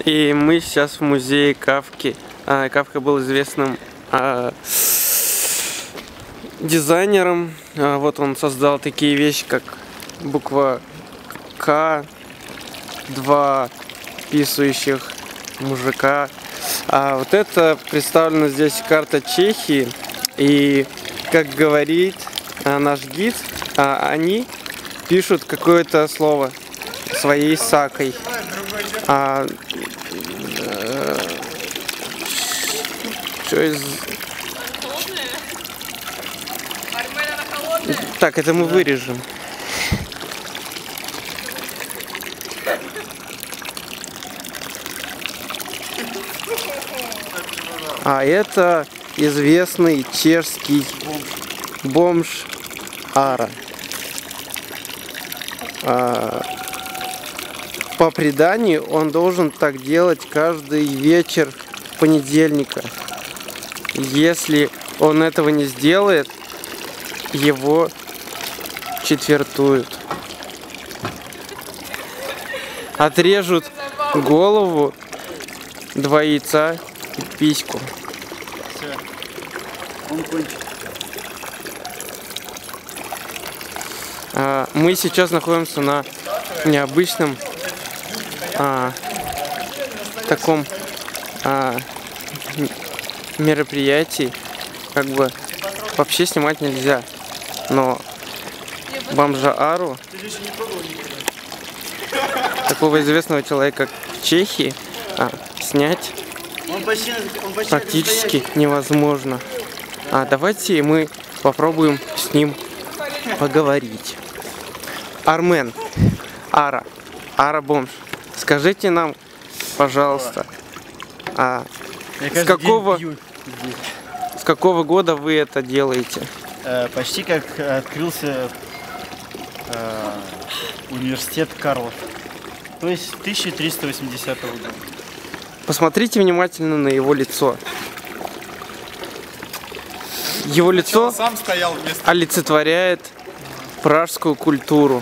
И мы сейчас в музее Кафки. Кафка был известным дизайнером. Вот он создал такие вещи, как буква К, два писающих мужика. А вот это представлена здесь карта Чехии. И, как говорит наш гид, они пишут какое-то слово своей сакой. Что из... Так, это мы вырежем. А это известный чешский бомж Ара. По преданию, он должен так делать каждый вечер понедельника. Если он этого не сделает, его четвертуют. Отрежут голову, 2 яйца и письку. Все. Он кончит. Мы сейчас находимся на необычном таком мероприятии. Как бы вообще снимать нельзя, но бомжа Ару, такого известного человека в Чехии, снять практически невозможно. Давайте мы попробуем с ним поговорить. Армен, Ара бомж, скажите нам, пожалуйста, с какого года вы это делаете? Почти как открылся университет Карлов. То есть 1380 года. Посмотрите внимательно на его лицо. Его лицо олицетворяет пражскую культуру.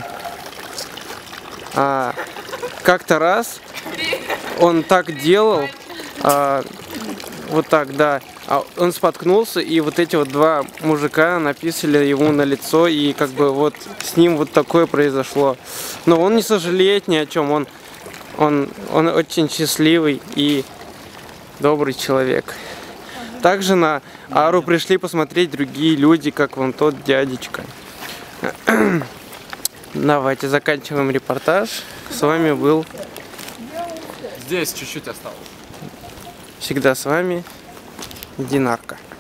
Как-то раз он так делал, вот так, да, он споткнулся, и вот эти вот 2 мужика написали ему на лицо, и как бы вот с ним вот такое произошло. Но он не сожалеет ни о чем, он очень счастливый и добрый человек. Также на Ару пришли посмотреть другие люди, как вон тот дядечка. Давайте заканчиваем репортаж. С вами был... Здесь чуть-чуть осталось. Всегда с вами Динарка.